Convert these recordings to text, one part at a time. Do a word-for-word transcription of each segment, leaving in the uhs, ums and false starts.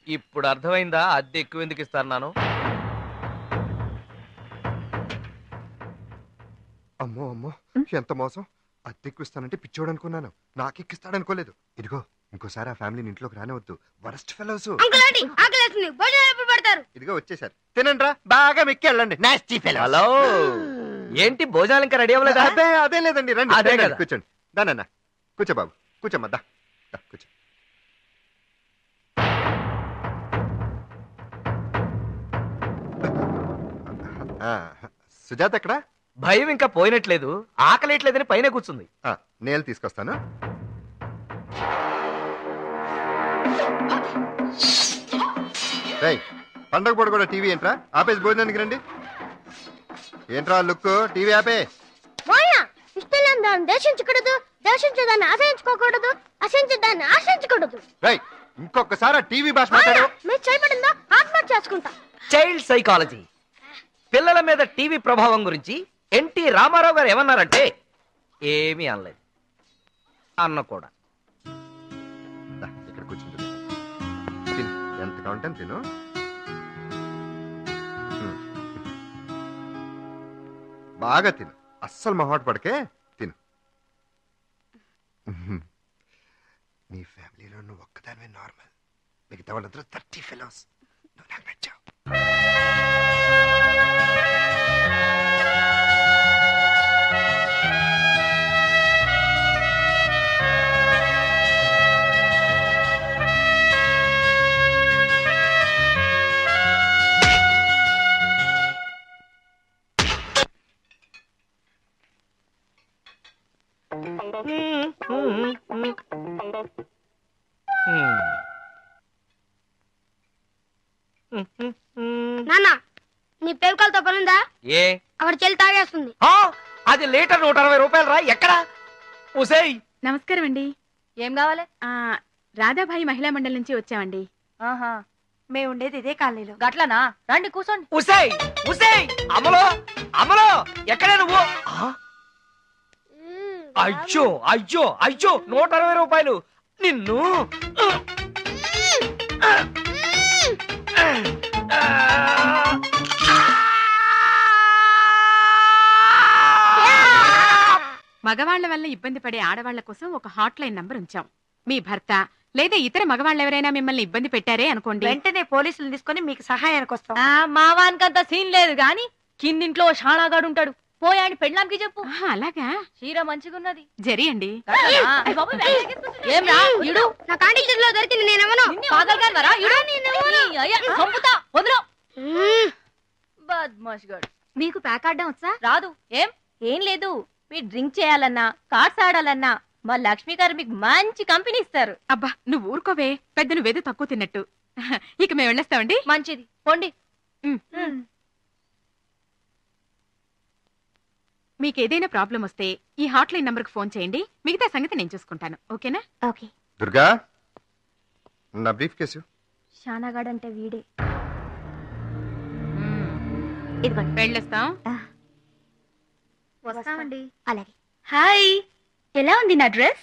ఇప్పుడు అర్థమైందా అద్దె ఎక్కువ ఎందుకు ఇస్తాను? అమ్మో అమ్మో ఎంత మోసం. అద్దె ఎక్కువ ఇస్తానంటే పిచ్చోడు అనుకున్నాను, నాకు ఎక్కిస్తాడు అనుకోలేదు. ఇదిగో ఇంకోసారి ఆ ఫ్యామిలీని ఇంట్లోకి రానివద్దు, వరస్ట్ ఫెలోస్. ఇదిగో వచ్చేసారు, తినండి రా, బాగా మెక్కి వెళ్ళండి. హలో, ఏంటి భోజనాలు ఇంకా రెడీ అవ్వలేదా? అదే అదే లేదండి, రండి అదే కదా. కూర్చోండి. దానన్న కూర్చో బాబు, కూర్చోమ్మా, దా కూర్చో. సుజాత ఎక్కడా? భయం ఇంకా పోయినట్లేదు, ఆకలేట్లేదని పైన కూర్చుంది. నేను తీసుకొస్తాను. పండగ పూట కూడా టీవీ ఏంట్రా ఆపేసి భోజనానికి రండి. ఏంట్రా లుక్, టీవీ ఆపే. ఇష్టం దాన్ని దేశించకూడదు, దేశించదాన్ని ఆశించుకోకూడదు, ఆశించదాన్ని ఆశించకూడదు. రైట్, ఇంకొకసారి టీవీ భాష మాట్లాడు. మీరు చేయబడిందా ఆత్మహత్య చేసుకుంటా. చైల్డ్ సైకాలజీ, పిల్లల మీద టీవీ ప్రభావం గురించి ఎన్టీ రామారావు గారు ఏమన్నారంటే ఏమీ అనలేదు. అన్న కూడా ఇక్కడ కూర్చుంటుంది, ఎంత కావాలంటే తిను. బాగా తిను, అస్సలు మొహాట పడకే, తిను. నీ ఫ్యామిలీలో నువ్వు ఒక్కదానివే నార్మల్, మిగతా వాళ్ళందరూ థర్టీ ఫెలోస్. నువ్వు నాకు నచ్చావు. నాన్న, నీ పేరుకాలతో పనుందా? ఏ అక్కడ చెల్లి తాగేస్తుంది. అది లీటర్ నూట అరవై రూపాయలు రా. ఎక్కడ? ఉసేయ్, నమస్కారం అండి. ఏం కావాలి? రాధాబాయి మహిళా మండలి నుంచి వచ్చామండి. ఆహా, మేము ఉండేది ఇదే కాలనీలో. గట్లనా, రండి కూర్చోండి. ఉసేయ్ ఉసేయ్, అమలో అమలో, ఎక్కడే నువ్వు? అయ్యో అయ్యో అయ్యో, నూట అరవై రూపాయలు. నిన్ను మగవాళ్ల వల్ల ఇబ్బంది పడే ఆడవాళ్ల కోసం ఒక హాట్ లైన్ నంబర్ ఉంచాం. మీ భర్త లేదా ఇతర మగవాళ్ళు ఎవరైనా మిమ్మల్ని ఇబ్బంది పెట్టారే అనుకోండి, వెంటనే పోలీసులు తీసుకొని మీకు సహాయానికి వస్తాం. మా వానికంత సీన్ లేదు గాని కిందింట్లో షాణాగాడు ఉంటాడు, పోయాని పెళ్ళాంకి చెప్పు. అలాగా? చీర మంచిగున్నది, జరి అండి. దొరికింది, నేనేమను మీకు ప్యాక్ ఆడడం వచ్చా? రాదు. ఏం ఏం లేదు, మీరు డ్రింక్ చేయాలన్నా కార్డ్స్ ఆడాలన్నా మా లక్ష్మి గారు మీకు మంచి కంపెనీ ఇస్తారు. అబ్బా నువ్వు ఊరుకోవే, పెద్ద నువ్వేదో తక్కువ తిన్నట్టు. ఇక మేము వెళ్ళేస్తామండి. మంచిది, పోండి. మీకు ఏదైనా ప్రాబ్లం వస్తే ఈ హాట్ లైన్ నంబర్కి ఫోన్ చేయండి, మిగతా సంగతి నేను చూసుకుంటాను. ఓకేనా? ఓకే. దుర్గా, నా బ్రీఫ్ కేసు. షానాగాడ్ అంటే వీడే. ఇదిగోండి, వెళ్ళేస్తాం. వస్తామండి. అలాగే. హాయ్, ఎలా ఉంది నా డ్రెస్?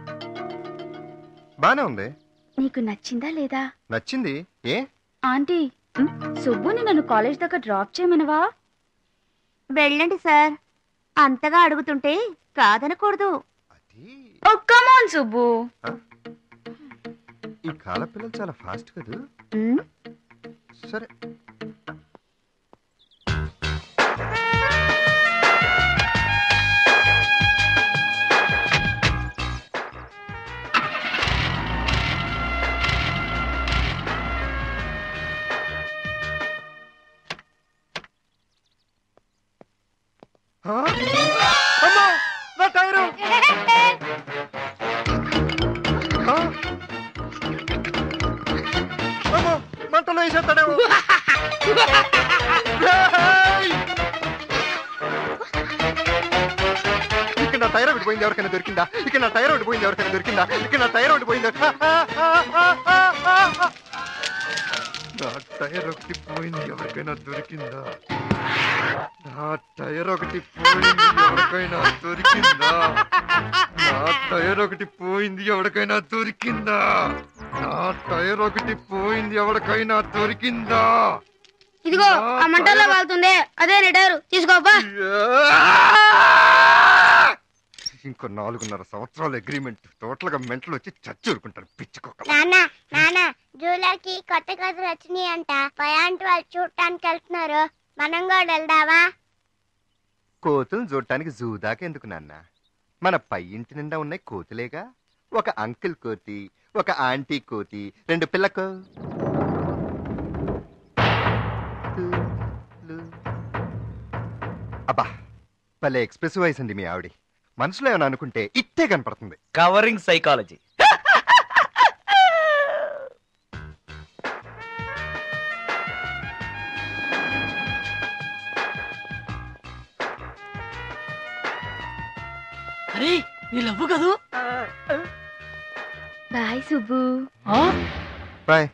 బానే ఉంది. నీకు నచ్చిందా లేదా? నచ్చింది. ఏ ఆంటీ, సుబ్బుని నన్ను కాలేజ్ దగ్గర డ్రాప్ చేయమనవా? వెళ్ళండి సార్, అంతగా అడుగుతుంటే కాదనకూడదు. కమాన్ సుబ్బు. ఈ కాల పిల్లలు చాలా ఫాస్ట్ కదా. సరే. నా టైరు మంటలో వేసేస్తాడేమో. ఇక్కడ నా టైర్ ఒకటి పోయింది, ఎవరికైనా దొరికిందా? ఇక్కడ నా టైర్ ఒకటి పోయింది, ఎవరికైనా దొరికిందా? ఇక్కడ నా టైర్ ఒకటి పోయింది, నా టైర్ ఒకటి పోయింది, ఎవరికైనా దొరికిందా? నా టైర్ ఒకటి పోయింది, ఎవరికైనా దొరికిందా? నా టైర్ ఒకటి పోయింది, ఎవరికైనా దొరికిందా? నా టైర్ ఒకటి పోయింది, ఎవరికైనా దొరికిందా? ఇదిగో ఆ మంటల్లో వాళ్తుంది, అదే నీ టైరు, తీసుకోపా. ఇంకో నాలుగున్నర సంవత్సరాల అగ్రిమెంట్, టోటల్ గా మెంటలు వచ్చి చచ్చూరుకుంటారు పిచ్చుకోక. నాన్న నాన్న జూలకి కొత్త కథలు వచ్చినాయి అంట, పయాంటి వాళ్ళు చూడటానికి వెళ్తున్నారు, మనం కూడా వెళ్దామా? కోతులు చూడటానికి జూ దాకా ఎందుకు నాన్న? మన పై ఇంటి నిండా ఉన్నాయి కోతులేగా. ఒక అంకుల్ కోతి, ఒక ఆంటీ కోతి, రెండు పిల్లకు. అబ్బా భలే ఎక్స్ప్రెసివ్ వాయిస్ అండి మీ ఆవిడ. మనసులో ఏమైనా అనుకుంటే ఇట్టే కనపడుతుంది. Covering psychology. అరే నీ లవ్వు కదూ. బాయ్ సుబ్బు. బాయ్.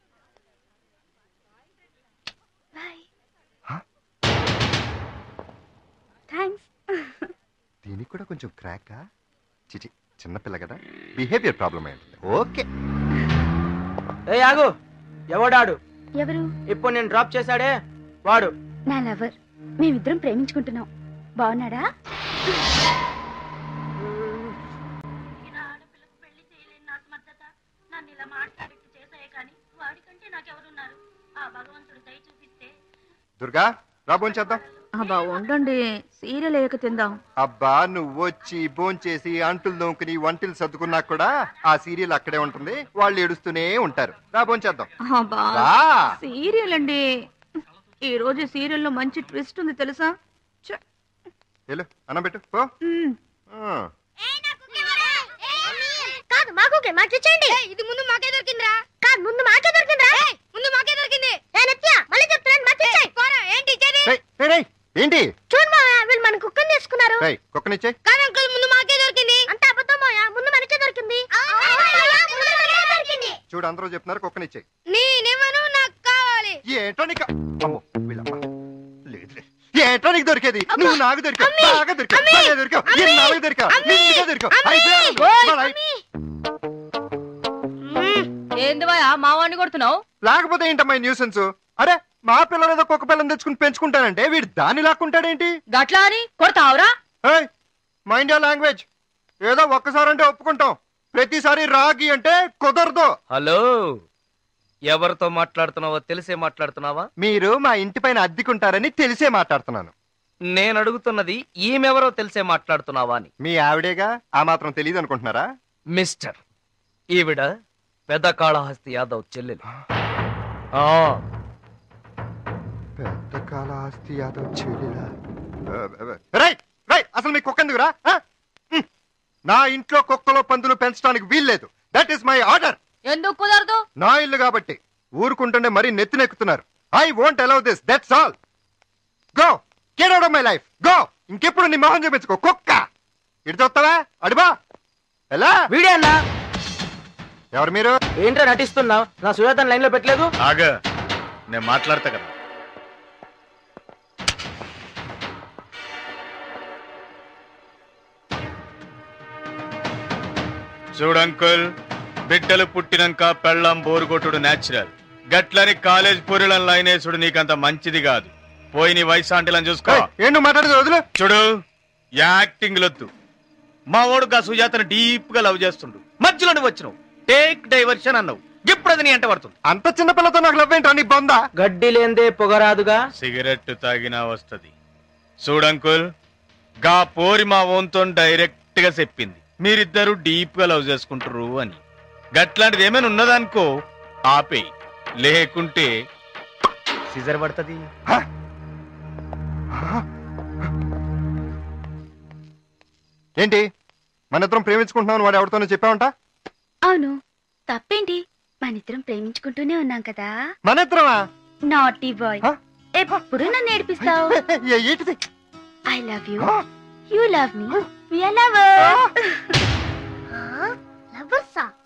థ్యాంక్స్. దీనికి కూడా కొంచెం క్రాకా? చిచి చిన్నపిల్ల కదా, బిహేవియర్ ప్రాబ్లం అయింది. ఓకే. ఏ ఆగు, ఎవడాడు? ఎవరు? ఇప్పుడు నేను డ్రాప్ చేశాడే వాడు. నా లవర్. మేమిద్దరం ప్రేమించుకుంటున్నాం. బాగున్నాడా? దుర్గా రా భోంచేద్దాం. అబ్బా ఉండండి, సీరియల్ ఏక తిందాం. అబ్బా నువ్వు వచ్చి భోంచేసి అంటులు దొంకుని వంటలు సర్దుకున్నా కూడా ఆ సీరియల్ అక్కడే ఉంటుంది, వాళ్ళు ఏడుస్తూనే ఉంటారు. రా భోంచేద్దాం. సీరియల్ అండి, ఈ రోజు సీరియల్ లో మంచి ట్విస్ట్ ఉంది తెలుసా? వెళ్ళు అన్నం పెట్టు పో. కాదు మాకు మాకు ఇచ్చేయండి. ఇది ముందు మాకే దొరికిందిరా. కాదు ముందు మాకే దొరికిందిరా. ముందు మాకే దొరికింది. మళ్ళీ చెప్తాను మాకు ఇచ్చేయ్. ఏంటి ఇచ్చేది? ఏంటి చూడు మావయ్య, వీళ్ళు మన కుక్కని తీసుకున్నారు. కుక్కనిచ్చే. కానీ అంకుల్ ముందు మాకే దొరికింది. అంత అబద్ధం మావయ్య, ముందు మనకే దొరికింది. చూడు అందరూ చెప్తున్నారు కుక్కనిచ్చే. నేనేమను, నాకు కావాలి. ఏటో నీకు అమ్మో వీళ్ళమ్మ లేదు ఏటో నీకు దొరికేది. నువ్వు నాకు దొరికావు, బాగా దొరికావు, బాగా దొరికావు, నాకు దొరికావు, నిండుగా దొరికావు. ఏంది మా వాడిని కొడుతున్నావు? లేకపోతే ఏంటమ్మా న్యూసెన్స్? అరే మా పిల్లలు ఏదో కుక్క పిల్లని తెచ్చుకుని పెంచుకుంటానంటే వీడు దాన్ని లాక్కుంటాడేంటి? గట్లా అని కొడతావురా? Mind your language. ఏదో ఒక్కసారి అంటే ఒప్పుకుంటాం, ప్రతిసారి రాగి అంటే కుదరదు. హలో, ఎవరితో మాట్లాడుతున్నావో తెలిసే మాట్లాడుతున్నావా? మీరు మా ఇంటి పైన అద్దెకుంటారని తెలిసే మాట్లాడుతున్నాను. నేను అడుగుతున్నది ఈమెవరో తెలిసే మాట్లాడుతున్నావా అని. మీ ఆవిడేగా, ఆ మాత్రం తెలియదు అనుకుంటున్నారా? మిస్టర్, ఈవిడ పెద్ద కాళహస్తి యాదవ్ చెల్లెలు. పెద్ద కాళహస్తి యాదవ్ చెల్లెలా? అసలు మీ కుక్క ఎందుకురా? నా ఇంట్లో కుక్కలో పందులు పెంచడానికి వీల్లేదు. That is my order. ఎందుకు కుదరదు? నా ఇల్లు కాబట్టి. ఊరుకుంటుండే మరీ నెత్తినెక్కుతున్నారు. I won't allow this, that's all. Go get out of my life, go. ఇంకెప్పుడు నీ మొహం చూపించుకో కుక్క. ఇటు చూస్తావా? అడుబా ఎలా వీడియో అన్నా. ఎవరు మీరు? ఏంటో నటిస్తున్నావు? నా సుజాతని లైన్ లో పెట్టలేదు. ఆగా నేను మాట్లాడతా కదా. చూడంకుల్, బిడ్డలు పుట్టినాక పెళ్ళం బోరుగొట్టుడు నేచురల్. గట్లని కాలేజ్ పూరిలను లైనేసుడు నీకంత మంచిది కాదు. పోయి నీ వయసు ఆంటీలను చూసుకో. ఏంటో మాట్లాడదు వదులు. చూడు, యాక్టింగ్ లొద్దు. మా ఓడుగా సుజాతను డీప్ గా లవ్ చేస్తుండు, మధ్యలో నువ్వు వచ్చినావు టేక్ డైవర్షన్ అన్నావు. ఇప్పుడు అది నీ అంట పడుతుంది. అంత చిన్న పిల్లతో నాకు లవ్ ఏంటో నీ బొందా? గడ్డి లేందే పొగరాదుగా. సిగరెట్ తాగినా వస్తది. చూడంకుల్, గా పోరి మా ఓన్తో డైరెక్ట్ గా చెప్పింది మీరిద్దరు డీప్ గా లవ్ చేసుకుంటారు అని. గట్లాంటిది ఏమైనా ఉన్నదనుకో ఆపేయి, లేకుంటే సిజర్ పడుతుంది. ఏంటి మన ఇద్దరం ప్రేమించుకుంటున్నావు, వాడు ఎవరితోనో చెప్పావంట? అవును, తప్పేంటి? మనిద్దరం ప్రేమించుకుంటూనే ఉన్నాం కదా. మన ఇద్దరమా? నాటీ బాయ్, ఎప్పుడు నన్ను ఏడిపిస్తావు. ఏంటిది? I love you, you love me, we are lovers. లవర్సా?